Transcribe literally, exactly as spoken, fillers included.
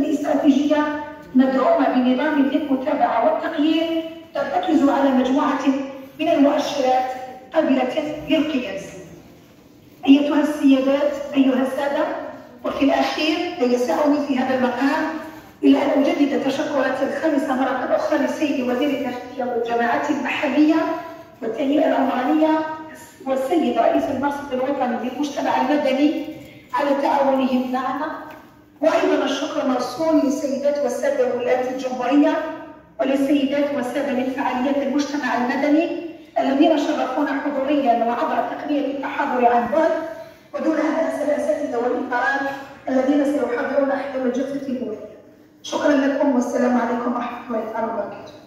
الاستراتيجية مدعومة بنظام للمتابعة والتقييم ترتكز على مجموعة من المؤشرات قابلة للقياس. أيتها السيدات، أيها السادة، وفي الأخير يسعني في هذا المقام إلى أن أجدد تشكراتي الخامسة مرة أخرى للسيد وزير التشريع والجماعات المحلية والتنمية العمرانية والسيد رئيس المرصد الوطني للمجتمع المدني على تعاونهم معنا، وأيضا الشكر موصول للسيدات والسادة ولاة الجمهورية وللسيدات والسادة من فعاليات المجتمع المدني الذين شرفونا حضوريا وعبر تقنية التحاضر عن بعد، ودون هذا الأساتذة والإدارات الذين سيحاضرون حول الجلسة الأولى. شكرا لكم والسلام عليكم ورحمة الله تعالى وبركاته.